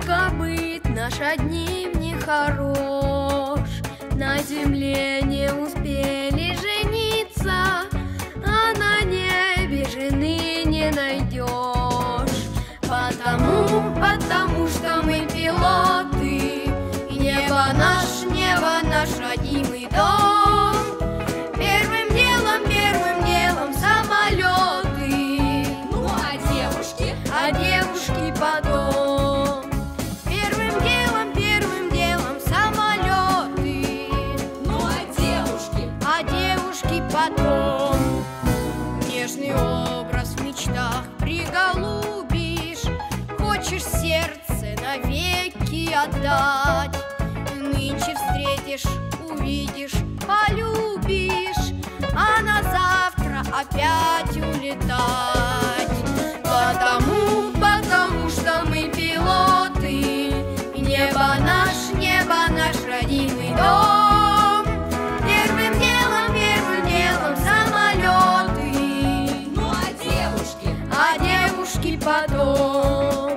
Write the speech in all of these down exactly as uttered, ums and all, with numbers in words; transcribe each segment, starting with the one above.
только быт наш одним не хорош. На земле не успели жениться, а на небе жены не найдешь. Потому, потому что мы пилоты, и небо наш, небо наш родимый дом. Первым делом, первым делом самолеты. Ну а девушки? А девушки потом. Первым делом, первым делом самолеты. Ну а девушки? А девушки потом. Нежный образ в мечтах приголубишь, хочешь сердце навеки отдать. Нынче встретишь, увидишь, полюбишь, а на завтра опять улетать. Потому, потому что мы пилоты, и небо наш, небо наш родимый дом. Первым делом, первым делом самолеты. Ну а девушки? А девушки потом.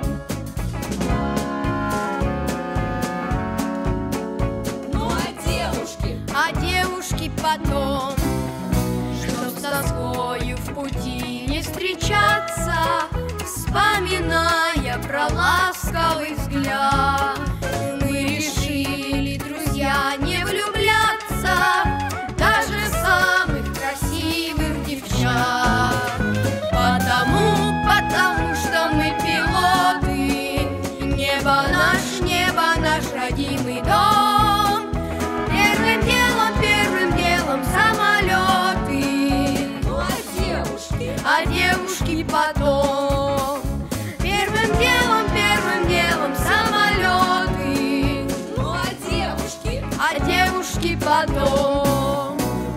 Ну а девушки? А девушки потом. Чтоб с тоскою в пути не встречаться, вспоминая про ласковый взгляд, мы решили, друзья, не влюбляться даже в самых красивых девчат. Потому, потому что мы пилоты, и небо наш, небо наш родимый дом. Первым делом, первым делом самолеты. Ну а девушки? А девушки потом. Первым делом, первым делом самолеты. Ну а девушки? А девушки потом.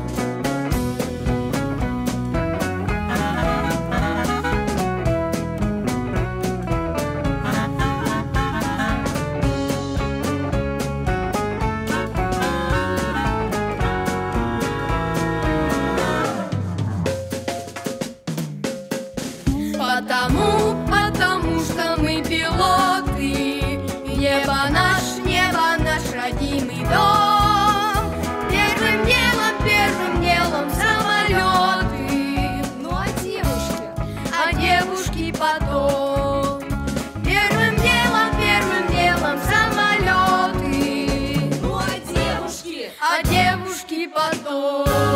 Потому, потому что мы пилоты, и небо наш, небо наш родимый дом. Первым делом, первым делом самолеты. Ну а девушки? А девушки потом. Первым делом, первым делом самолеты. Ну а девушки? А девушки потом.